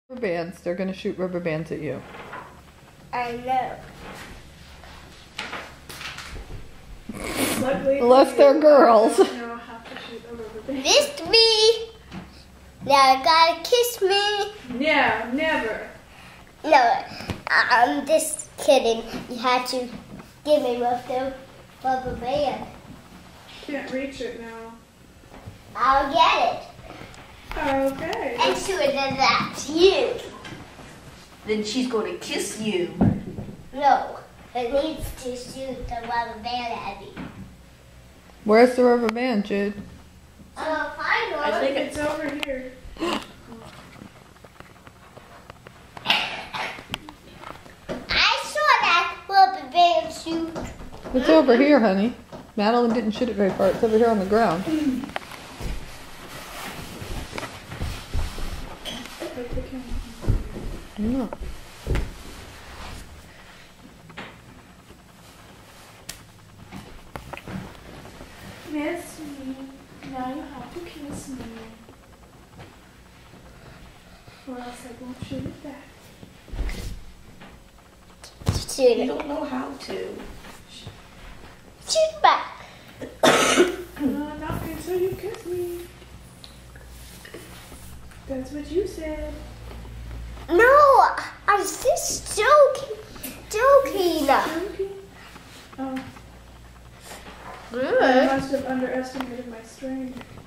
Rubber bands. They're going to shoot rubber bands at you. I know. Unless they're girls. I don't know how to shoot a rubber band. Missed me. Now you gotta kiss me. Yeah, never. No, I'm just kidding. You had to give me the rubber band. Can't reach it now. I'll get it. Okay. And shoot it at you. Then she's going to kiss you. No, it needs to shoot the rubber band at me. Where's the rubber band, Jude? I think It's over here. I saw that rubber band shoot. It's over here, honey. Madeline didn't shoot it very far. It's over here on the ground. Yeah. Miss me. Now you have to kiss me. Or else I won't shoot it back. Shoot You it. don't know how to. Shoot back. Not until you kiss me. That's what you said. No, I was just joking. Joking? Oh, I Good. must have underestimated my strength.